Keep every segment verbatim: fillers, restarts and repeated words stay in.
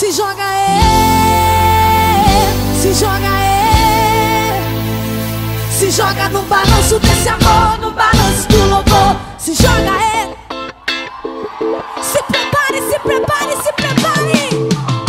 Se joga é, se joga é, se joga no balanço desse amor, no balanço do louvor. Se joga é. Se prepare, se prepare, se prepare.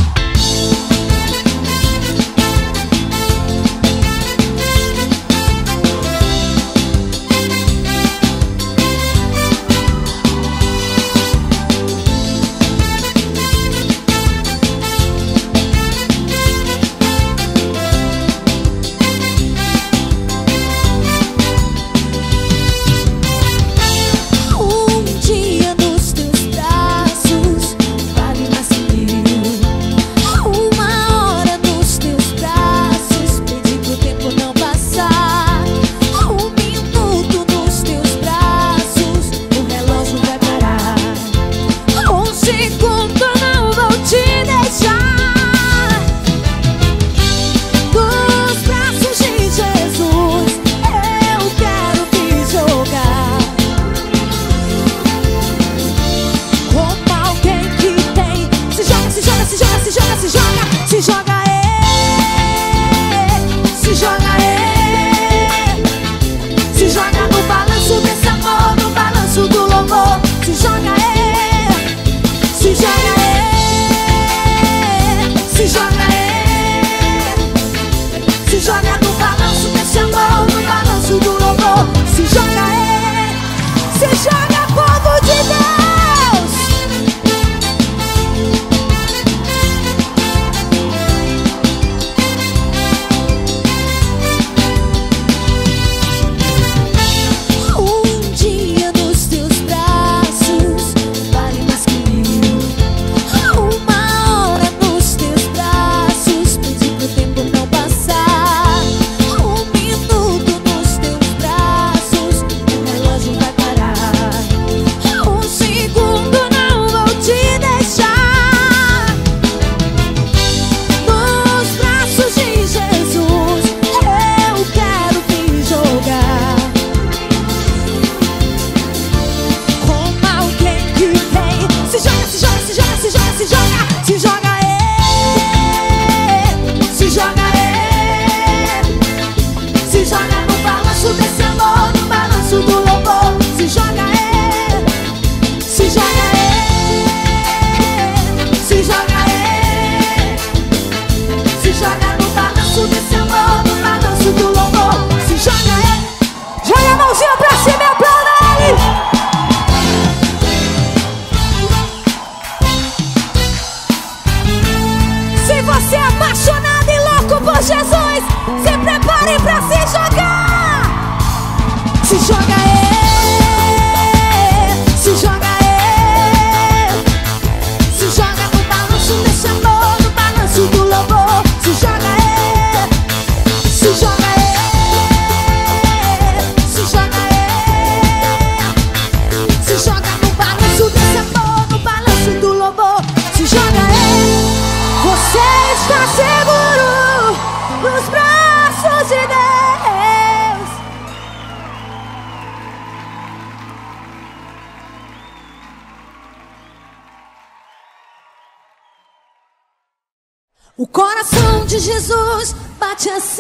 O coração de Jesus bate assim.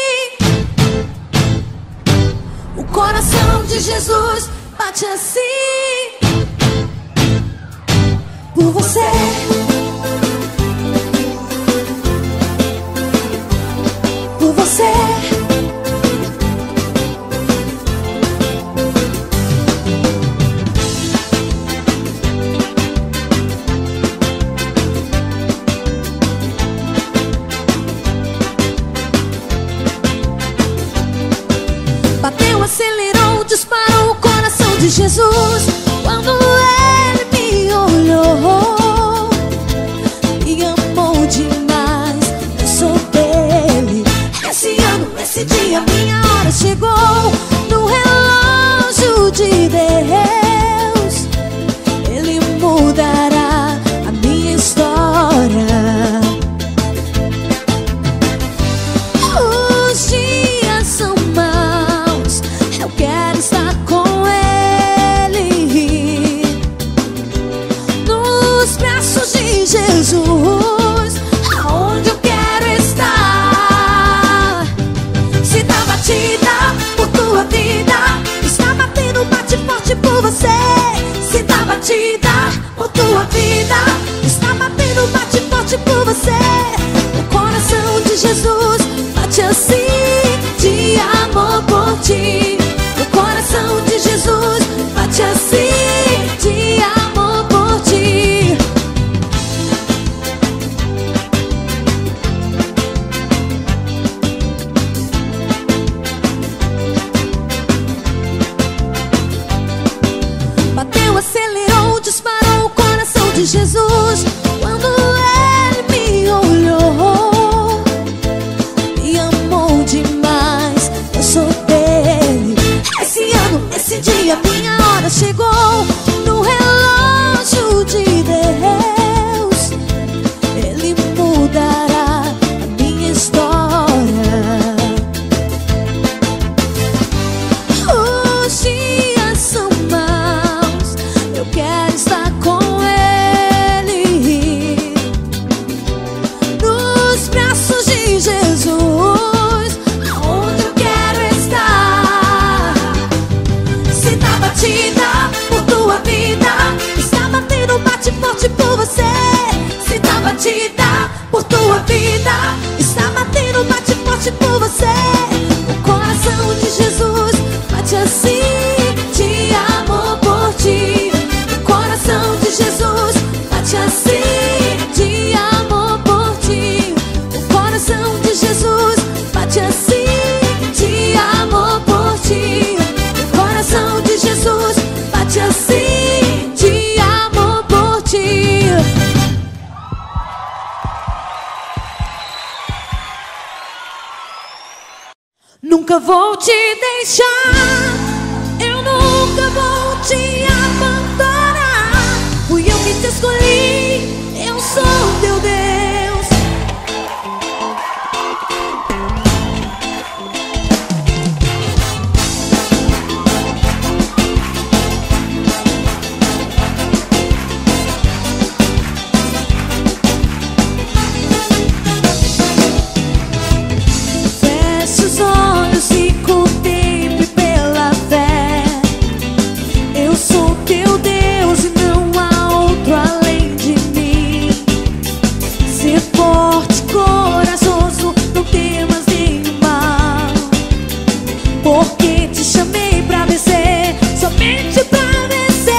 O coração de Jesus bate assim. Por você. Por você. Acelerou, disparou o coração de Jesus quando Ele me olhou e amou demais. Eu sou dele. Esse ano, esse dia, minha hora chegou. No relógio de Deus, Ele mudará a minha história. Os dias são maus, eu quero estar com Ele. por ti. O coração de Jesus bate assim, de amor por ti. Bateu, acelerou, disparou o coração de Jesus. Quando ele me olhou, me amou demais, eu sou dele. Esse ano, esse dia, minha hora chegou. No relógio de Deus, ele mudará a minha história. Os dias são maus, eu quero estar com ele, nos braços de Jesus, aonde eu quero estar. Se tá batida por tua vida, Está batendo, bate forte por você. se tá batida por tua vida, Está batendo, bate forte por você. o coração de Jesus bate assim, de amor por ti. O coração de Jesus bate assim, de amor por ti. O coração de Jesus bate assim, de amor por ti. O coração de Jesus bate assim, de amor por ti. Nunca vou te deixar, eu nunca vou te abandonar. Fui eu que te escolhi, eu sou teu Deus. Feche os olhos e contemple pela fé. Eu sou teu Deus e não há outro além de mim. Ser forte, corajoso, não temas nenhum mal, porque te chamei pra vencer, somente pra vencer.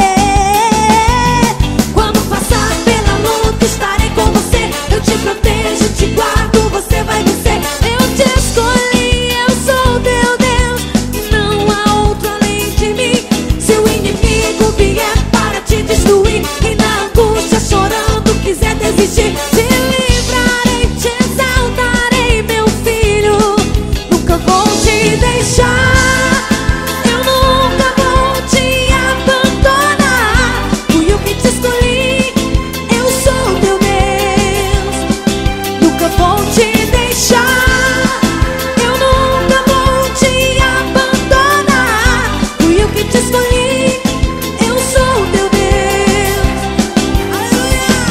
Quando passar pela luta, estarei com você. Eu te protejo, te guardo, você vai vencer. Eu te escolhi, eu sou teu Deus e não há outro além de mim. Se o inimigo vier para te destruir e na angústia chorando quiser desistir, Te livrarei, te exaltarei, meu filho. Nunca vou te deixar, eu nunca vou te abandonar. Fui eu que te escolhi, eu sou teu Deus. Nunca vou te deixar, eu nunca vou te abandonar. Fui eu que te escolhi, eu sou teu Deus. Aleluia!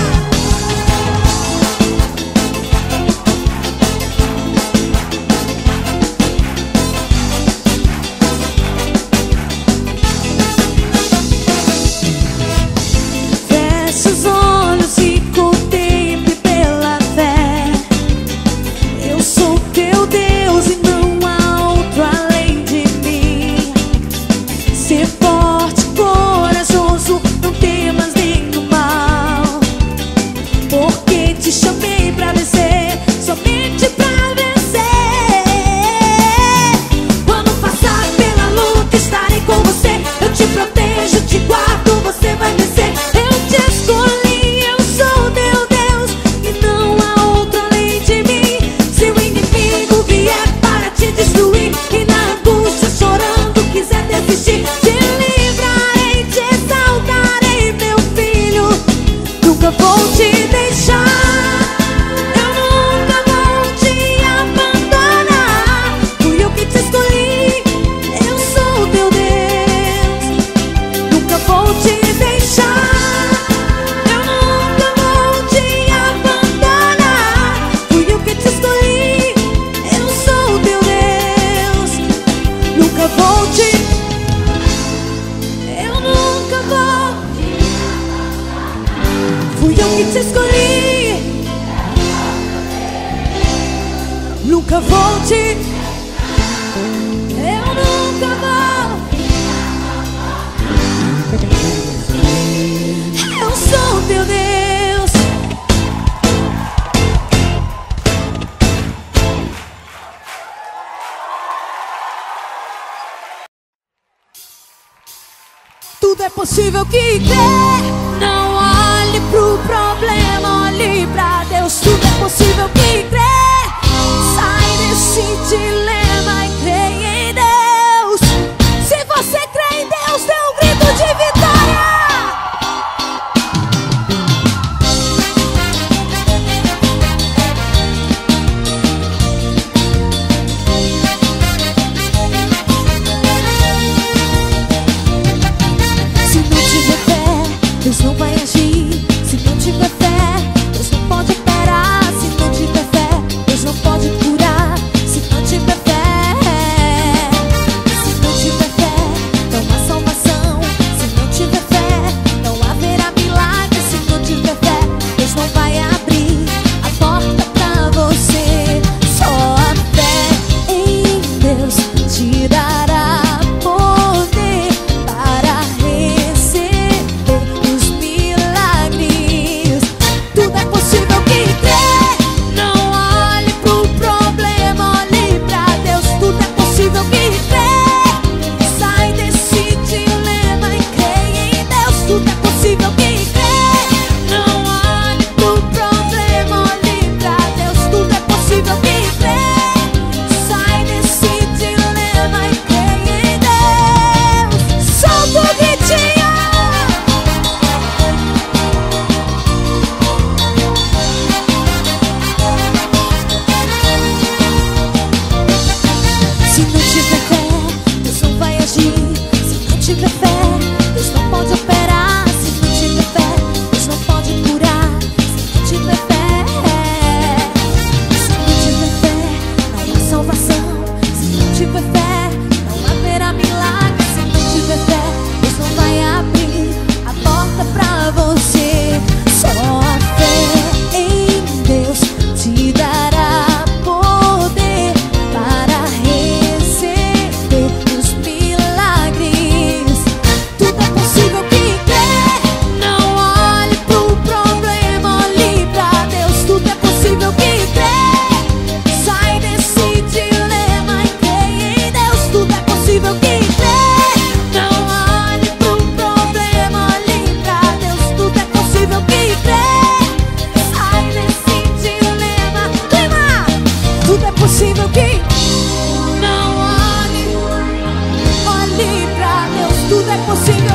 Feche os olhos e contemple pela fé. Eu sou teu Deus e não há outro além de mim. Ser forte, corajoso, não temas nenhum mal, porque te chamei pra vencer, somente pra vencer. quando passar pela luta, estarei com você. Eu te protejo, te guardo, você vai vencer. Eu te escolhi, eu sou teu Deus e não há outro além de mim. Se o inimigo vier para te destruir e na angústia chorando quiser desistir, Te livrarei, te exaltarei, meu filho. Nunca vou te deixar, eu nunca vou te abandonar. Fui eu que te escolhi, eu sou teu Deus. Nunca vou te deixar, eu nunca vou te abandonar. Fui eu que te escolhi, eu sou teu Deus. Nunca vou te, eu nunca vou. Fui eu que te escolhi, nunca vou te. tudo é possível que crê. Não olhe pro problema, olhe pra Deus. Tudo é possível que crê. Sai desse dilema e crê em Deus. Se você crê em Deus, dê um grito de vitória. Deus não vai agir se não tiver fé. Deus não pode operar se não tiver fé. Deus não pode curar se não tiver fé. Se não tiver fé, não há salvação. Se não tiver fé, não haverá milagre. Se não tiver fé, Deus não vai abrir a porta pra você. Só a fé em Deus te dará poder para receber os milagres. Tudo é possível que crê. Não olhe pro problema, olhe pra Deus. Tudo é possível que crê. Sai desse dilema e crê em Deus. Tudo é possível que crê. Não olhe pro problema, olhe pra Deus. Tudo é possível que crê. Sai desse dilema e crê em Deus. Solta o gritinho. Se não tiver fé, Deus não vai agir. Se não tiver fé, Deus não pode operar. Se não tiver fé, Deus não pode curar. Se não tiver fé, se não tiver fé, não há salvação. Se não tiver fé, não haverá milagre. Se não tiver fé, Deus não vai abrir a porta pra você. Só a fé em Deus te dará poder para receber os milagres. Tudo é possível que crê. Não olhe pro problema, olhe pra Deus. Tudo é possível que crê. Sai desse dilema e crê em Deus. Tudo é possível que crê. Não olhe pro problema, olhe pra Deus. Tudo é possível que crê. Sai desse dilema. Clima! Tudo é possível que não olhe, olhe pra Deus. Tudo é possível.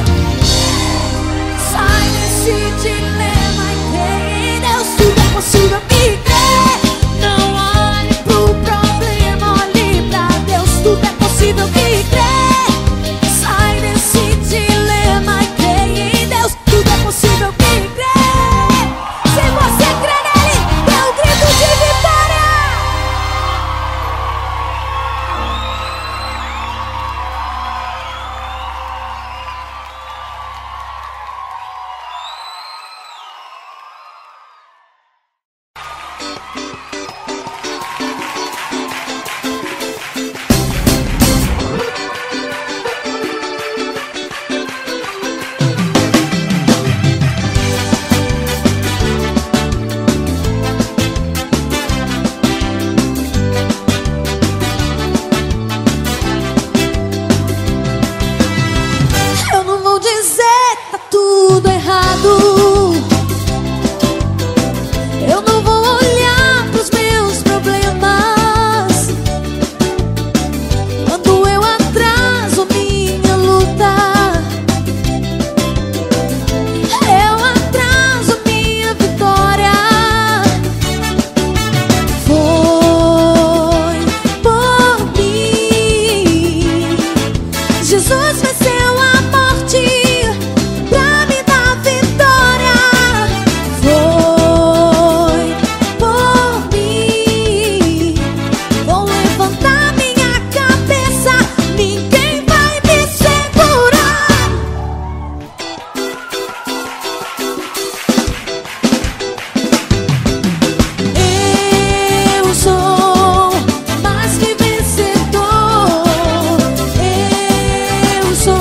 Sai desse dilema e crê em Deus. Tudo é possível que crê. Não olhe pro problema, olhe pra Deus. Tudo é possível que crê. Sai desse dilema e crê em Deus. Tudo é possível que crê. Se você crê nele, dê um grito de vitória. Eu não vou dizer que tá tudo errado. Eu não vou olhar pros meus problemas quando eu atraso minha luta. Eu atraso minha vitória. Foi por mim. Jesus venceu a morte pra me dar vitória. Foi por mim. Vou levantar minha cabeça, ninguém vai me segurar. Eu sou mais que vencedor. Eu sou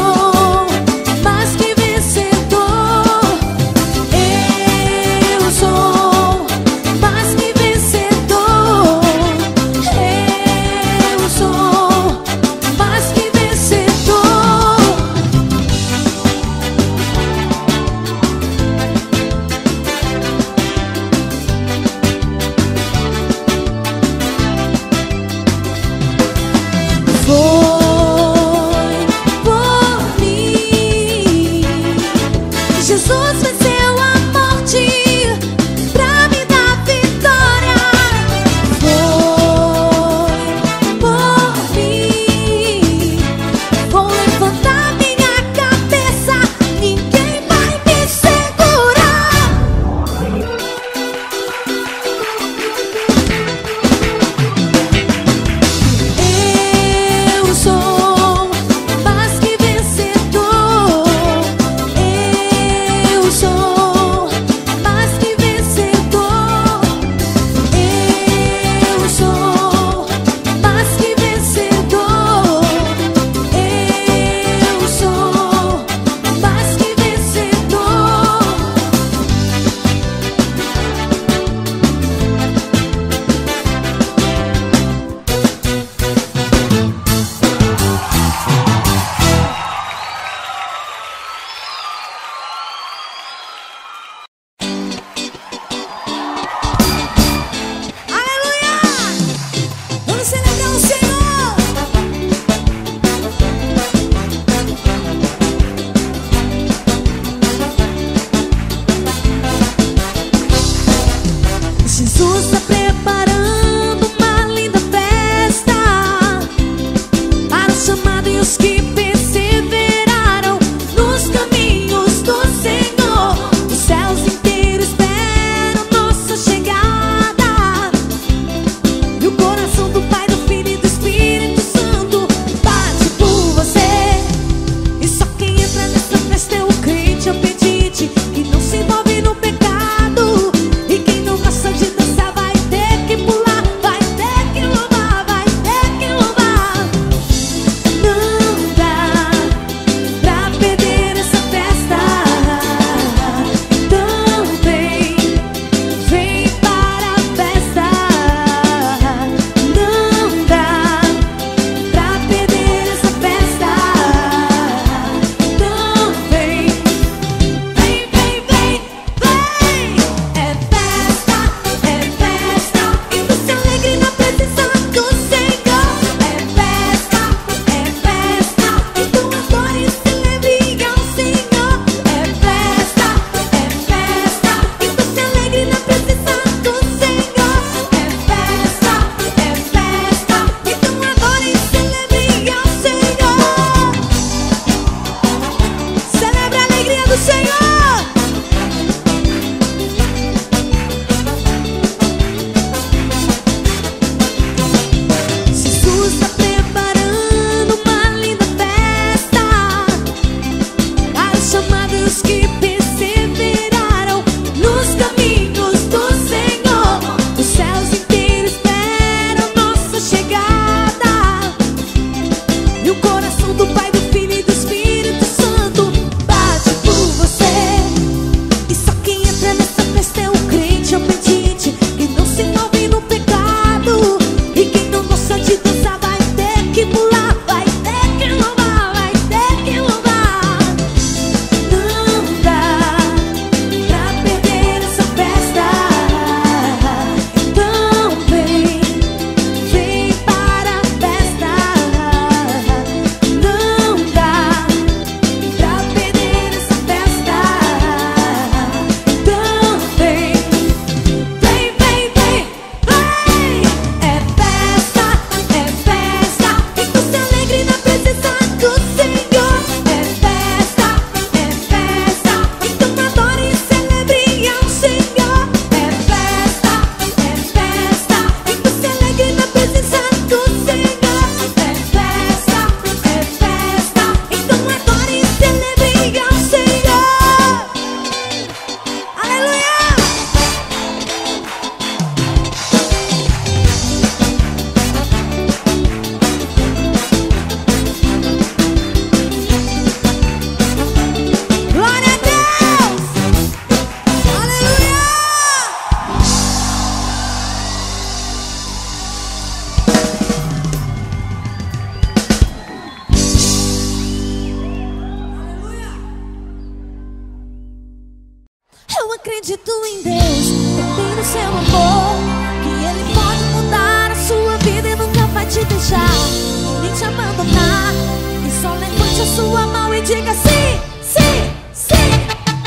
acredito em Deus, confio no seu amor, que Ele pode mudar a sua vida e nunca vai te deixar, nem te abandonar. E só levante a sua mão e diga sim, sim, sim.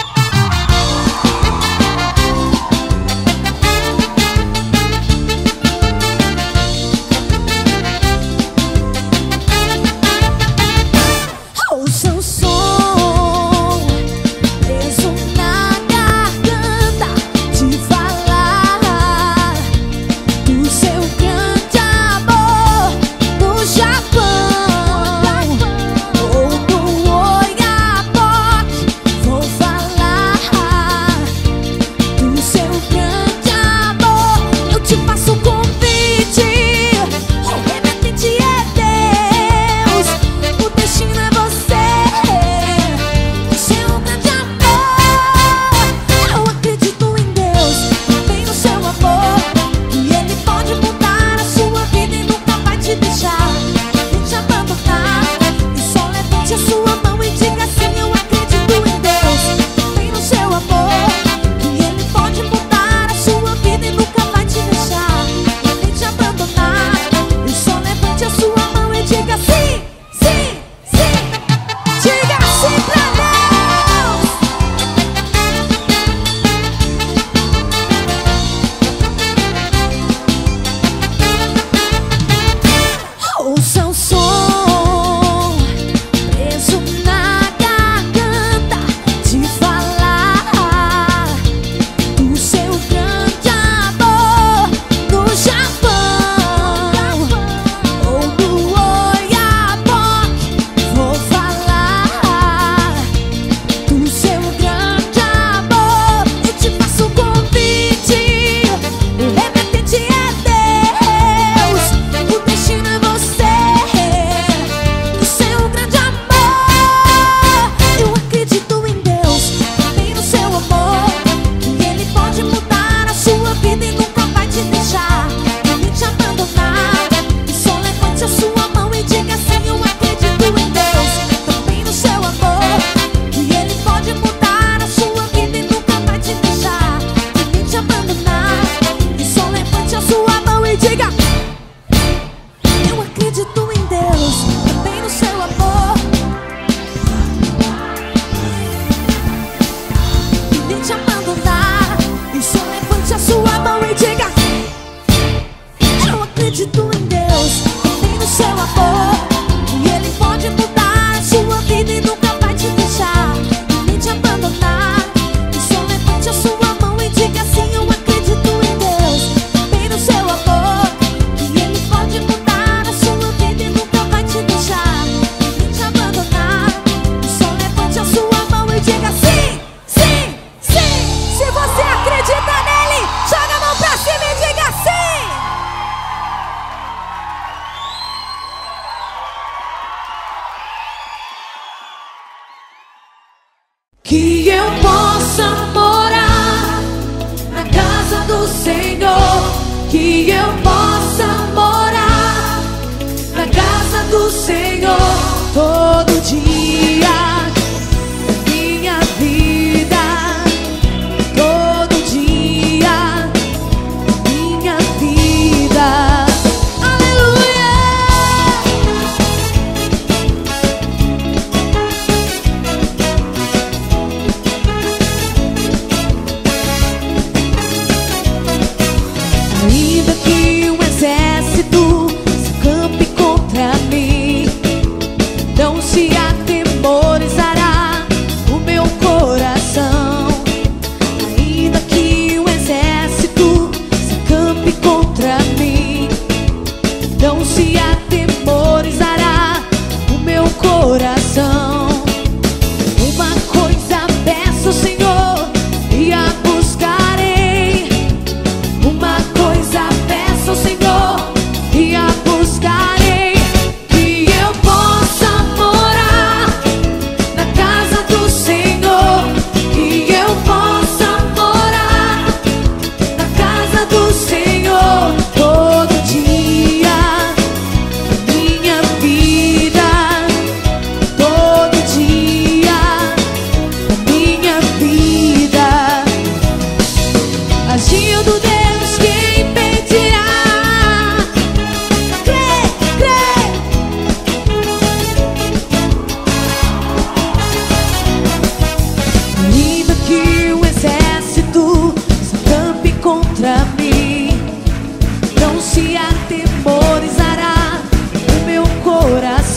Ouça o som preso na garganta de falar do seu grande amor no Japão ou no Oiapoque.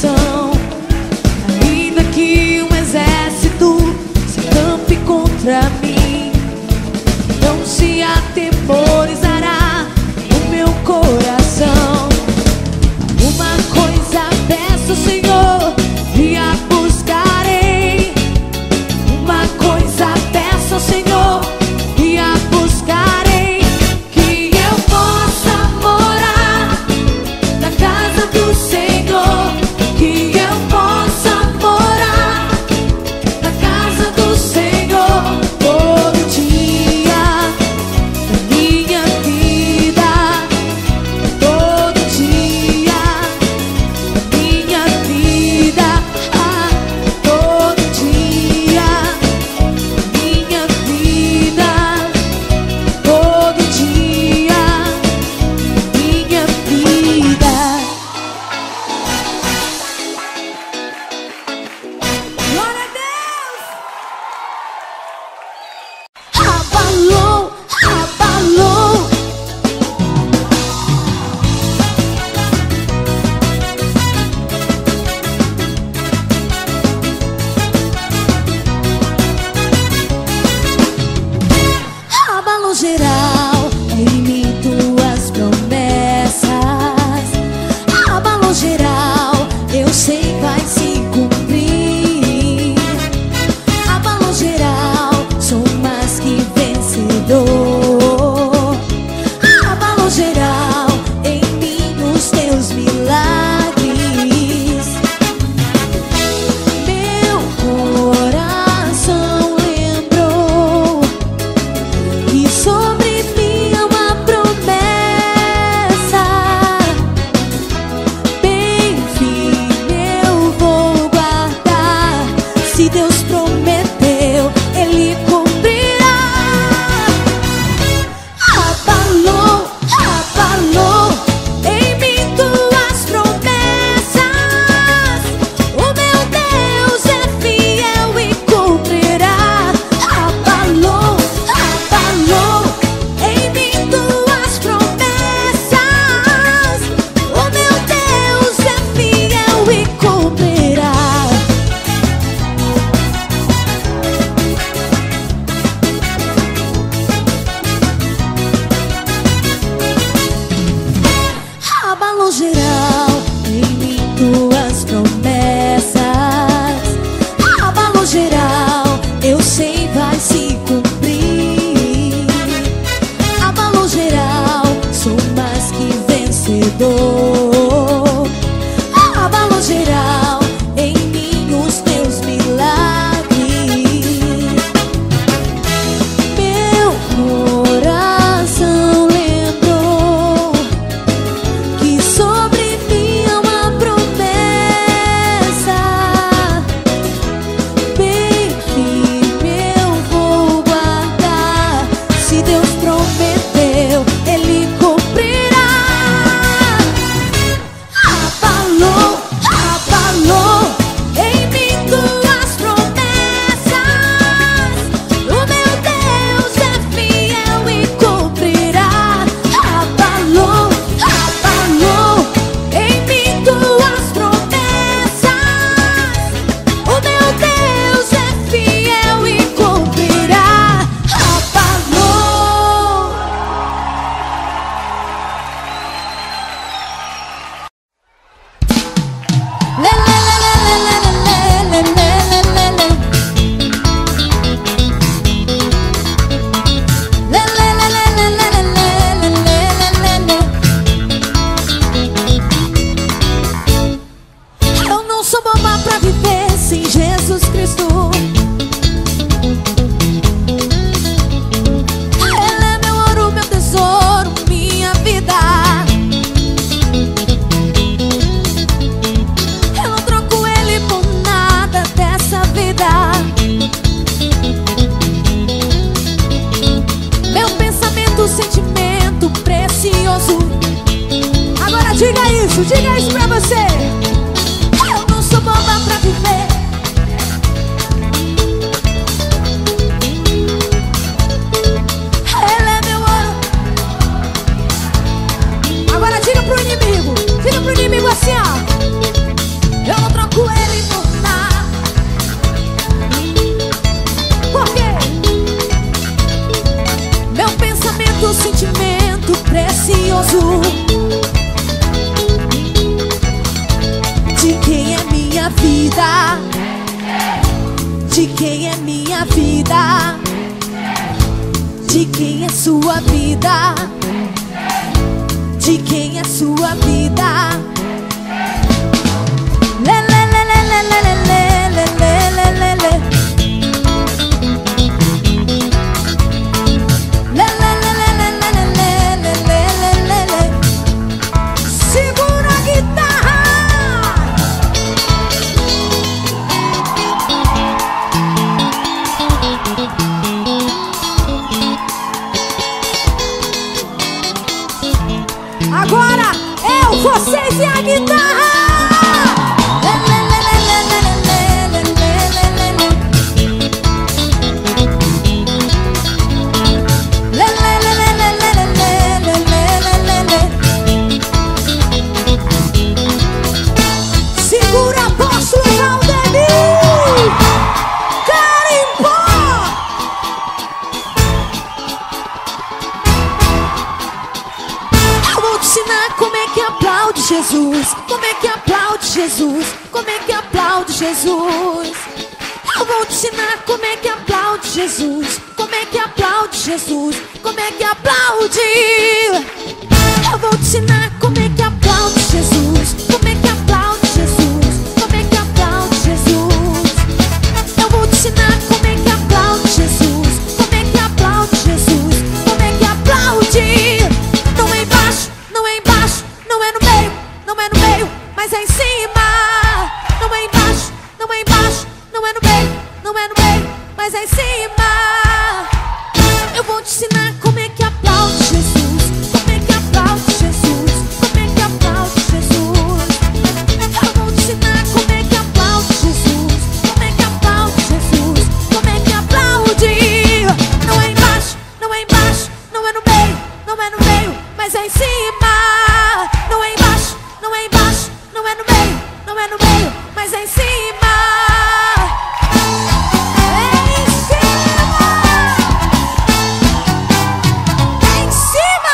coração. Ainda que um exército se campe contra mim, não se atemorizará o meu coração. Uma coisa peço, Senhor, e a buscarei. Uma coisa peço, Senhor, e a buscarei: que eu possa morar na casa do Senhor, que eu possa morar na casa do Senhor todo dia da minha vida, todo dia da minha vida, ah, todo dia da minha vida, todo dia da minha vida. Glória a Deus! Abalou, abalou. Abalou geral em mim tuas promessas. Abalou geral, eu sei vai se cumprir. Abalou geral, sou mais que vencedor. Abalou geral, em mim os teus milagres. Meu coração lembrou que sobre mim há uma promessa. Bem firme eu vou guardar. Se Deus prometeu, Ele cumprirá. Abalou, abalou em mim tuas promessas. O meu Deus é fiel e cumprirá. Abalou, abalou em mim tuas promessas. O meu Deus é fiel e cumprirá. Abalou geral em mim tuas promessas. Abalou geral, eu sei vai se cumprir. Abalou geral, sou mais que vencedor. Abalou geral, em mim os teus milagres. Meu coração lembrou que sobre mim há uma promessa. Bem firme eu vou guardar. Se Deus prometeu, Ele cumprirá. Abalou, abalou em mim tuas promessas. O meu Deus é fiel e cumprirá. Abalou, abalou em mim tuas promessas. O meu Deus é fiel e cumprirá. Abalou. Lê, lê, lê, lê, lê, lê, lê, lê, lê, lê. Lê, lê, lê, lê, lê, lê, lê, lê, lê, lê. Eu não sou boba pra viver sem Jesus Cristo. Ele é meu ouro, meu tesouro, minha vida. Eu não troco Ele por nada dessa vida. Meu pensamento, sentimento precioso. Agora diga isso, diga isso pra você. Eu não sou boba pra viver. Ele é meu ouro. Agora diga pro inimigo, diga pro inimigo assim, ó. Eu não minha vida? De quem é sua vida? De quem é sua vida? Lê, lê, lê, lê, lê, lê, lê, lê, lê, lê, lê, lê. Lê, lê, lê, lê, lê, lê, lê, lê, lê, lê, lê. Segura a guitarra. Agora eu, vocês e a guitarra. Lê, lê, lê, lê, lê, lê, lê, lê, lê, lê, lê. Lê, lê, lê, lê, lê, lê, lê, lê, lê, lê. Segura, apóstolo Valdemir. Carimbó. Eu vou te ensinar como é que aplaude Jesus. Como é que aplaude Jesus. Como é que aplaude Jesus. Eu vou te ensinar como é que aplaude Jesus. Como é que aplaude Jesus. Como é que aplaude. Eu vou te ensinar como é que aplaude Jesus. Como é que aplaude Jesus. Como é que aplaude Jesus. Eu vou te ensinar como é que aplaude Jesus. Como é que aplaude Jesus. Como é que aplaude. Não é embaixo, não é embaixo, não é no meio, não é no meio, mas é em cima. Não é embaixo, não é embaixo, não é no meio, não é no meio, mas é em cima. Eu vou te ensinar como é que aplaude Jesus. Como é que aplaude Jesus. Como é que aplaude Jesus. Eu vou te ensinar como é que aplaude Jesus. Como é que aplaude Jesus. Como é que aplaude. Não é embaixo, não é embaixo, não é no meio, não é no meio, mas é em cima. Não é embaixo, não é embaixo, não é no meio, não é no meio, mas é em cima. É em cima. É em cima.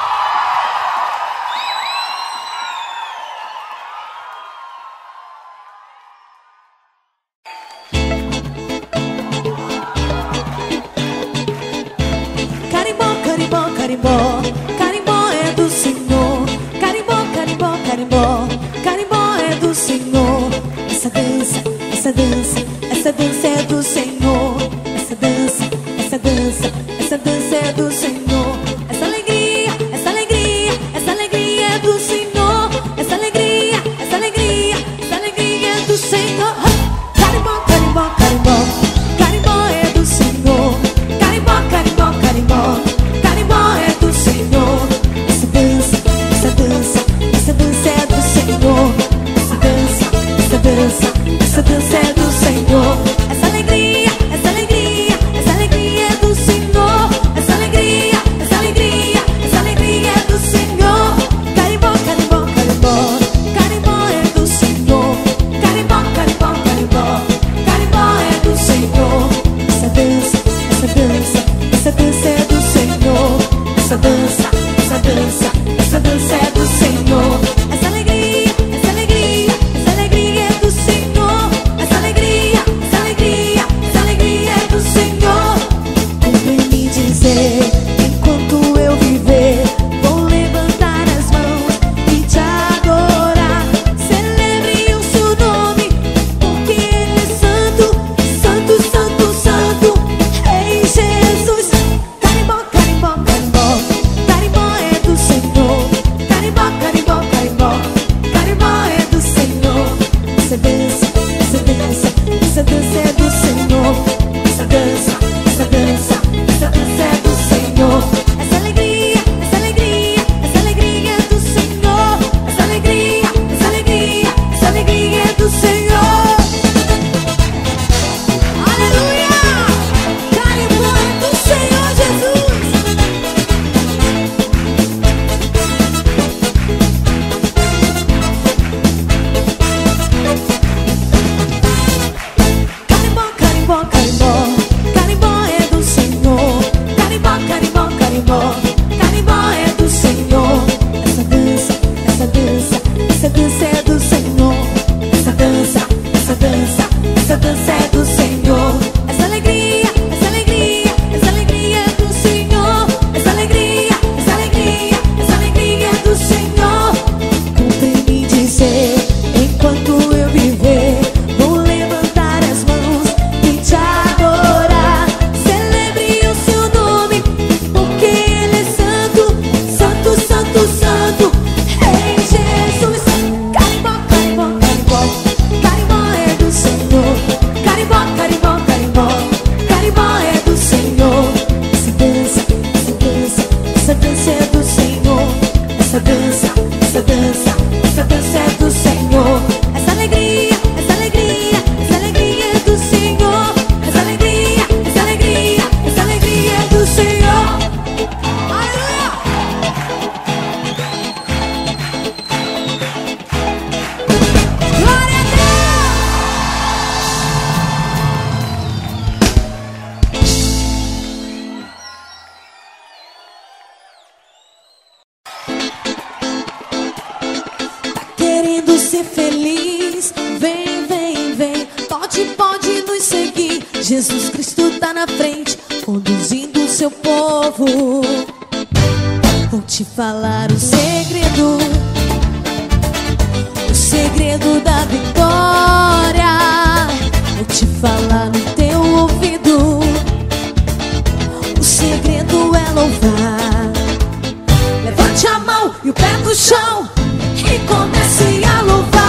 Carimbó, carimbó, carimbó. Carimbó é do Senhor. Carimbó, carimbó, carimbó. Carimbó é do Senhor. Essa dança, essa dança, essa dança é do Senhor. Essa dança, essa dança, essa dança é do Senhor. Essa alegria, essa alegria, essa alegria é do Senhor. Essa alegria, essa alegria, essa alegria é do Senhor. Carimbó, carimbó, carimbó. Carimbó é do Senhor. Carimbó, carimbó, carimbó. Carimbó é do Senhor. Essa dança, essa dança, essa dança é do Senhor. Essa dança, essa dança, essa dança é do Senhor. Essa alegria, essa alegria, essa alegria é do Senhor. Essa alegria, essa alegria, essa alegria é do Senhor. Carimbó, carimbó, carimbó. Carimbó é do Senhor. Carimbó, carimbó, carimbó. Carimbó é do Senhor. Essa dança, essa dança, essa dança é do Senhor. Essa dança, essa dança, essa dança é do Senhor. Essa alegria, essa alegria, essa alegria é do Senhor. Essa Jesus Cristo tá na frente, conduzindo o seu povo. Vou te falar o segredo, o segredo da vitória. Vou te falar no teu ouvido, o segredo é louvar. Levante a mão e o pé do chão e comece a louvar.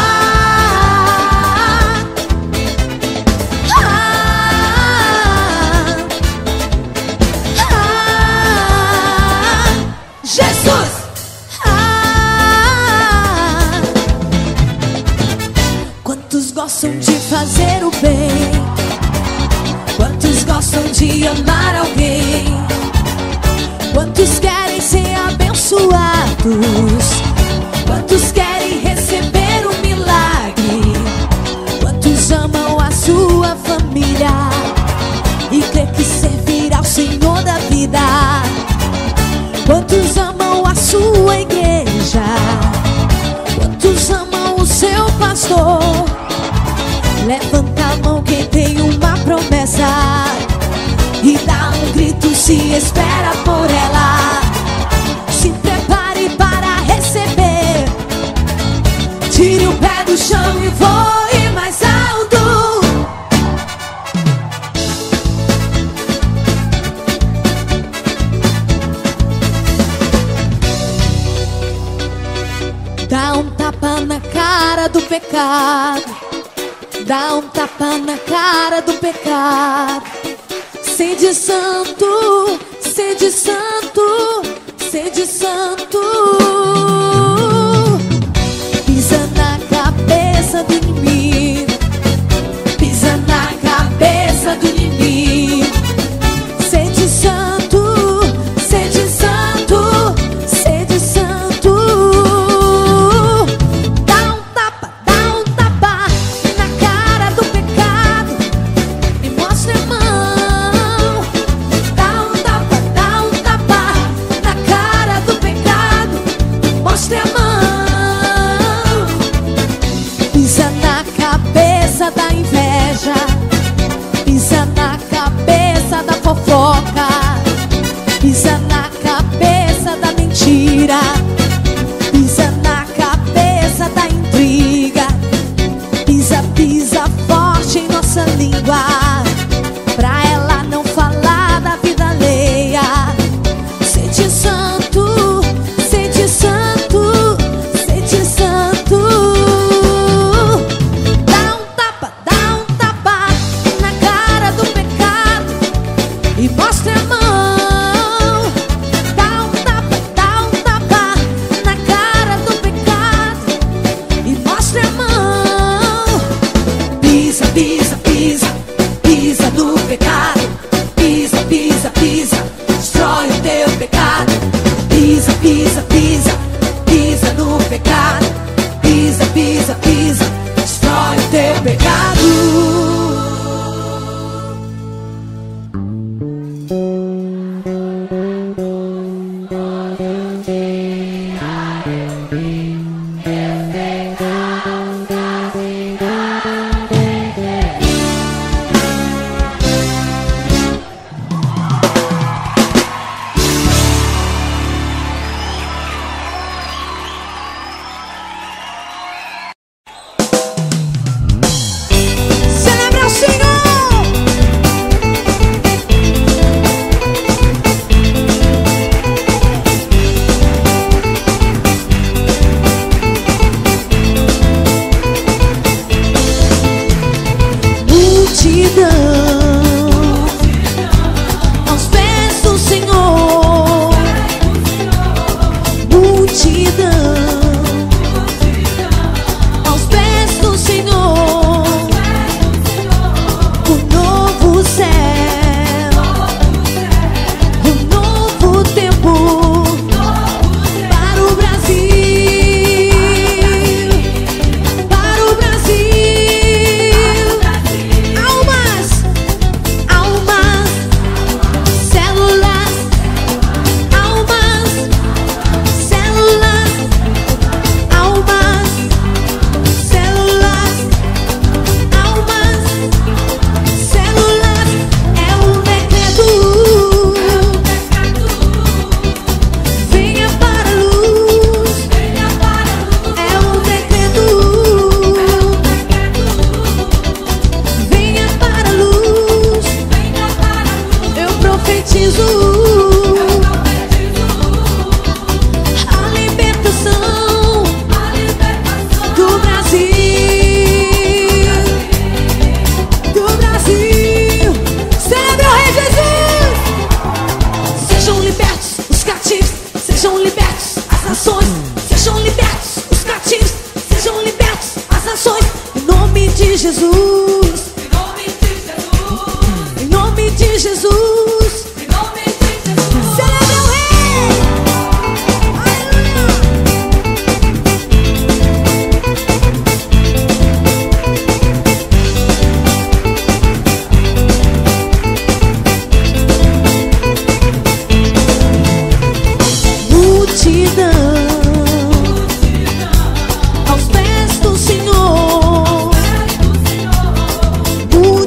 Gostam de fazer o bem? Quantos gostam de amar alguém? Quantos querem ser abençoados? Quantos querem receber um milagre? Quantos amam a sua família e crê que servirá ao Senhor da vida? Quantos amam a sua igreja? Quantos amam o seu pastor? Levanta a mão quem tem uma promessa e dá um grito se espera por ela. Se prepare para receber. Tire o pé do chão e voe mais alto. Dá um tapa na cara do pecado. Dá um tapa na cara do pecado. Sede santo, sede santo, sede santo. Pisa na cabeça do inimigo, pisa na cabeça do inimigo. Sede santo, sede santo, sede santo. Dá um tapa, dá um tapa na cara do pecado e mostra a mão. Dá um tapa, dá um tapa na cara do pecado, mostra a mão. Pisa na cabeça da inveja, pisa na cabeça da fofoca, pisa na cabeça da mentira, pisa na cabeça da intriga. Pisa, pisa forte em nossa língua, pra ela não falar da vida alheia. Sede santo, sede santo, sede santo. Dá um tapa, dá um tapa na cara do pecado e mostra a mão. Dá um tapa, dá um tapa na cara do pecado e mostra a mão. Pisa, pisa, pisa, pisa no pecado. Pisa, pisa, pisa, destrói o teu pecado. Pisa, pisa, pisa, pisa no pecado. Pisa, pisa, pisa, destrói o teu pecado. Celebra o Senhor! Almas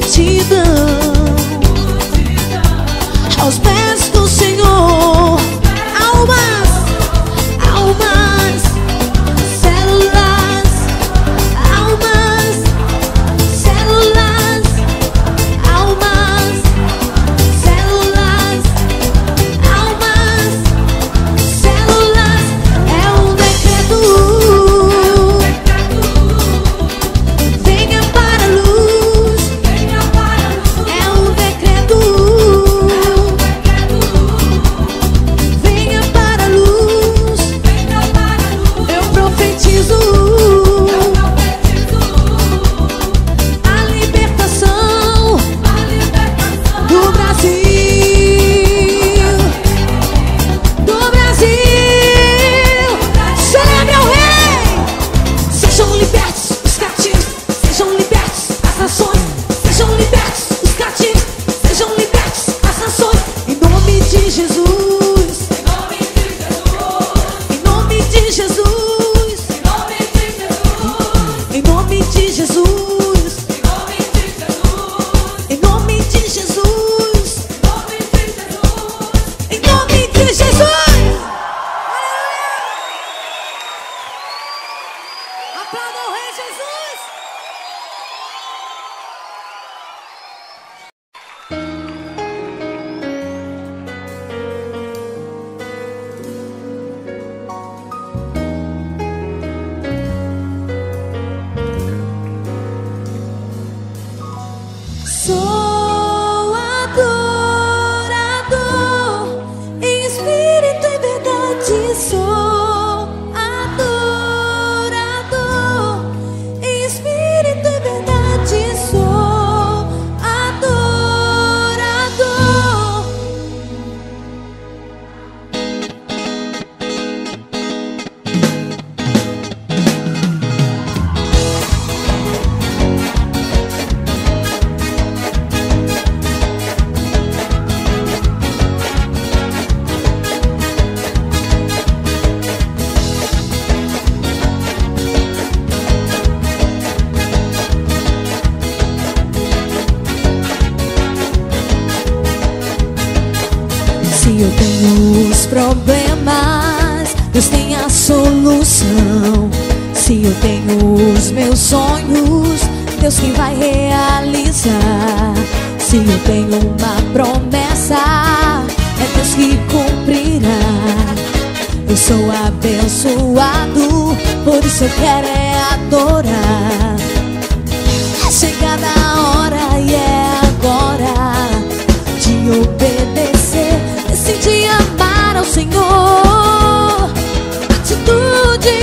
multidão, aos pés do Senhor. Almas, almas, células, almas, células, almas, células, almas, células. É um decreto. Venha para a luz. É um decreto. Venha para a luz. Eu profetizo a libertação do Brasil, do Brasil. Celebre ao Rei. Sejam libertos os cativos, sejam libertos as nações, sejam libertos os cativos, sejam libertos as nações. Em nome de Jesus, em nome de Jesus, em nome de Jesus, em nome de Jesus, em nome de Jesus. Aplauda o Rei Jesus. Sou adorador, em espírito e verdade. Sou adorador, em espírito e verdade. Sou adorador. Se eu tenho os problemas, Deus tem a solução. Se eu tenho os meus sonhos, Deus quem vai realizar. Se eu tenho uma promessa, é Deus que cumprirá. Eu sou abençoado, por isso eu quero é adorar. É chegada a hora e é agora de obedecer. Decidi amar ao Senhor. Atitude.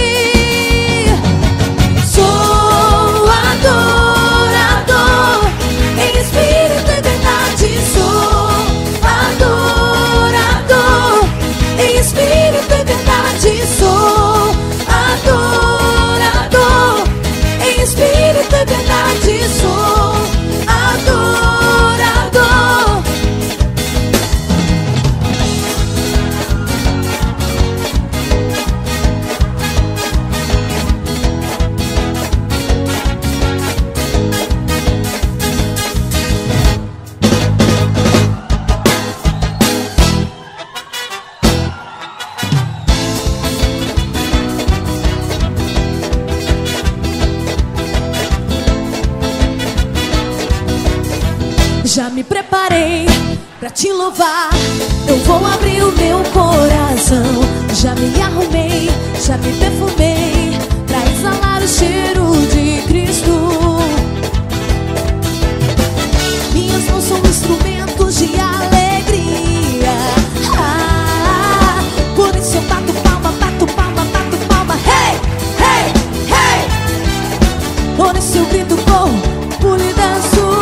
Sou adorador, em espírito e verdade. Sou adorador, em espírito e verdade. Sou adorador, em espírito e verdade. Sou adorador. Já me preparei pra te louvar, eu vou abrir o meu coração. Já me arrumei, já me perfumei pra exalar o cheiro de Cristo. Minhas mãos são instrumentos de alegria. Ah, por isso eu bato palma, bato palma, bato palma. Hey, hey, hey. Por isso eu grito, corro, pulo e danço.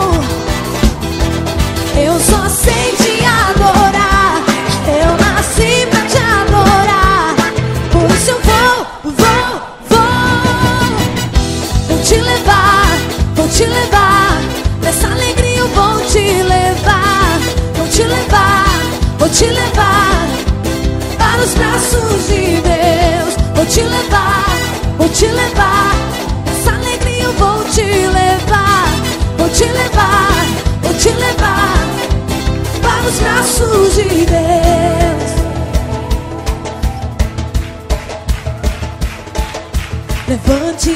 Eu só sei te adorar, eu nasci pra te adorar. Por isso eu vou, vou, vou. Vou te levar, vou te levar. Nessa alegria eu vou te levar. Vou te levar, vou te levar para os braços de Deus. Vou te levar, vou te levar. Nessa alegria eu vou te levar. Vou te levar.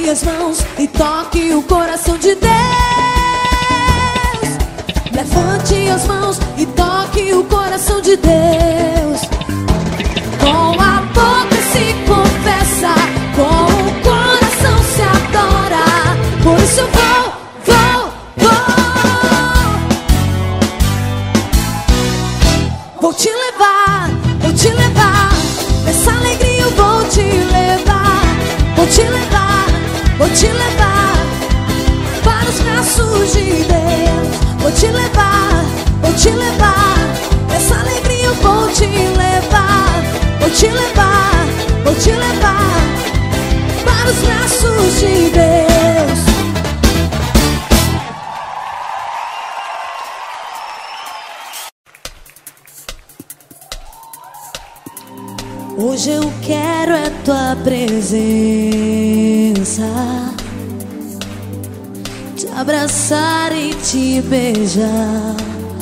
as mãos e toque o coração de Deus. Levante as mãos e toque o coração de Deus. Com a boca se confessa, com o coração se adora. Por isso eu vou, vou, vou. Vou te levar, vou te levar. Nessa alegria eu vou te levar. Vou te levar, vou te levar para os braços de Deus. Vou te levar, vou te levar. Nessa alegria eu vou te levar. Vou te levar, vou te levar para os braços de Deus. Hoje eu quero é tua presença, te abraçar e te beijar,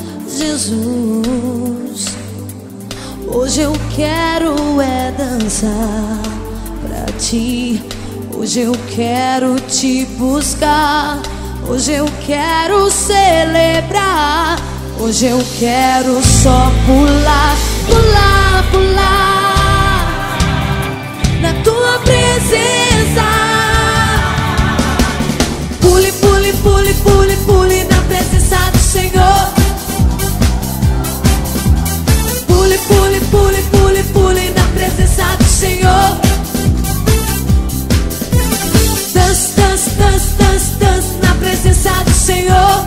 Jesus. Hoje eu quero é dançar pra ti. Hoje eu quero te buscar. Hoje eu quero celebrar. Hoje eu quero só pular, pular, pular na tua presença. Pule, pule, pule, pule, pule na presença do Senhor. Pule, pule, pule, pule, pule na presença do Senhor. Dance, dance, dance, dance, dance na presença do Senhor.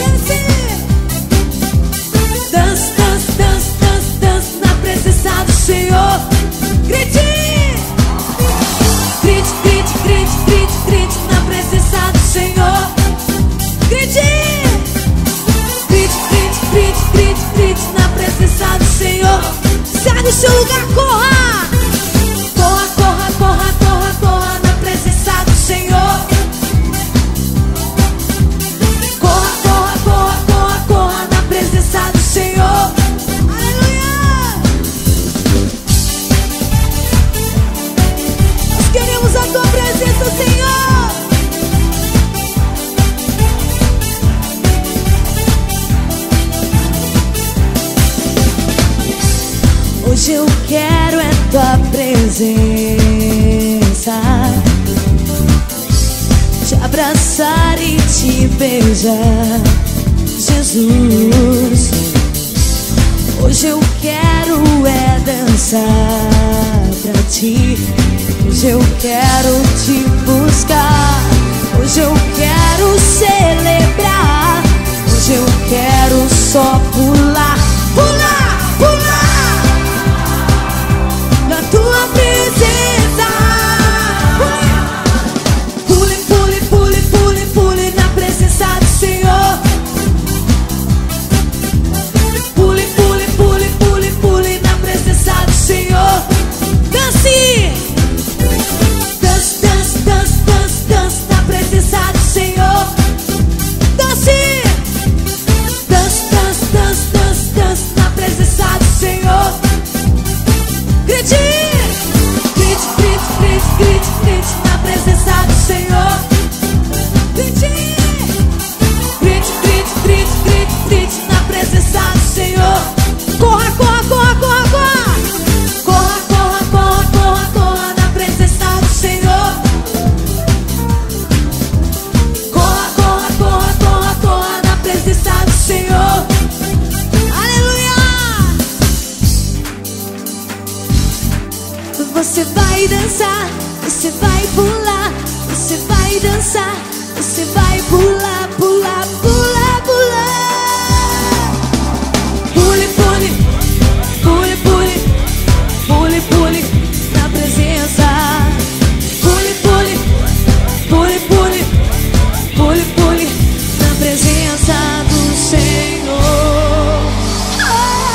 Dance, dance, dance, dance, dance na presença do Senhor. Grite! Grite, grite, grite, grite, grite na presença do Senhor. Grite! Grite, grite, grite, grite, grite na presença do Senhor. Sai do seu lugar, corra! Corra, corra, corra, corra, corra na presença do Senhor. Corra, corra, corra, corra, corra na presença do Senhor. Aleluia! Nós queremos a tua presença, Senhor. Hoje eu quero é tua presença, te abraçar e te beijar, Jesus. Hoje eu quero é dançar pra ti. Hoje eu quero te buscar. Hoje eu quero celebrar. Hoje eu quero só pular, pular, pular na tua presença. Pule, pule, pule, pule, pule na presença do Senhor. Pule, pule, pule, pule, pule na presença do Senhor. Dance! Dance, dance, dance, dance, dance na presença do Senhor. Dance! Dance, dance, dance, dance, dance na presença do Senhor. Grite! Grite, grite, grite, grite, grite na presença do Senhor. Grite! Grite, grite, grite, grite, grite na presença do Senhor. Corra, corra, corra, corra, corra! Corra, corra, corra, corra, corra na presença do Senhor. Corra, corra, corra, corra, corra na presença do Senhor. Aleluia! Você vai dançar, você vai pular, você vai dançar, você vai pular, pular, pular, pular. Pule, pule, pule, pule, pule, pule na presença. Pule, pule, pule, pule, pule, pule na presença do Senhor. Oh,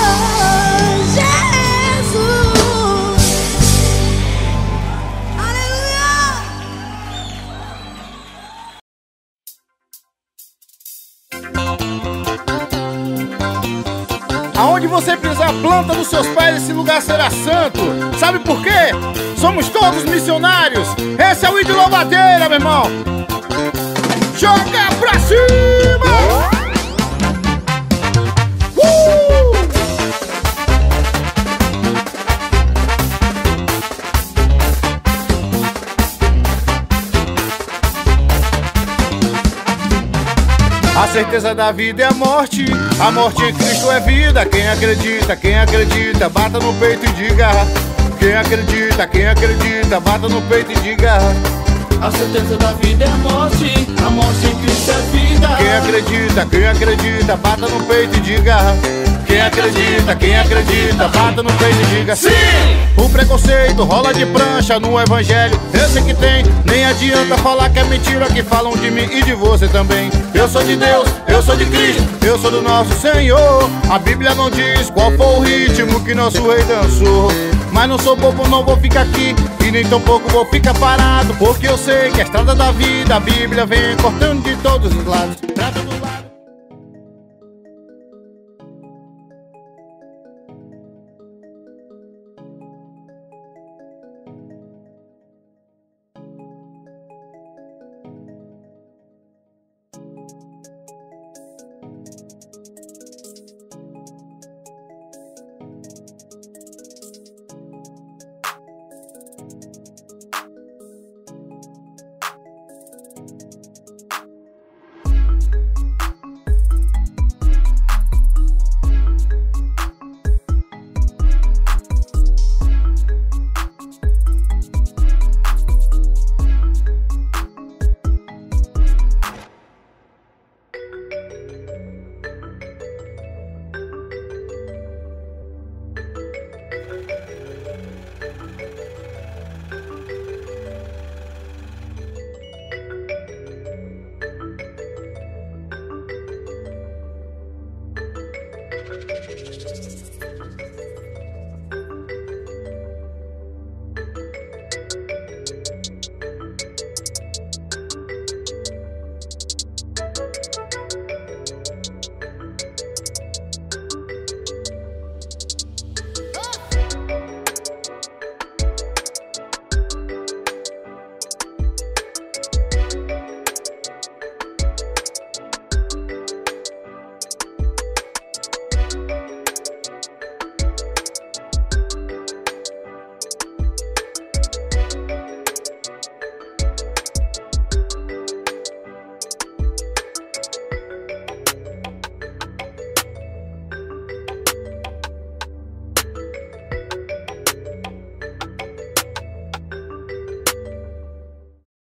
Jesus! Aleluia! Aonde você pisar a planta dos seus pés, esse lugar será santo. Sabe por quê? somos todos missionários. Esse é o ídolo Louvadeira, meu irmão. Joga pra cima! Uh! A certeza da vida é a morte, a morte em Cristo é vida. Quem acredita, quem acredita, bata no peito e diga. Quem acredita, quem acredita, bata no peito e diga. A certeza da vida é a morte, a morte em Cristo é vida. Quem acredita, quem acredita, bata no peito e diga. Quem acredita, quem acredita, bata no peito e diga. Sim! O preconceito rola de prancha no evangelho, eu sei que tem. Nem adianta falar que é mentira, que falam de mim e de você também. Eu sou de Deus, eu sou de Cristo, eu sou do nosso Senhor. A Bíblia não diz qual foi o ritmo que nosso rei dançou. Mas não sou bobo, não vou ficar aqui, e nem tão pouco vou ficar parado, porque eu sei que a estrada da vida, a Bíblia vem cortando de todos os lados. Trata do lado.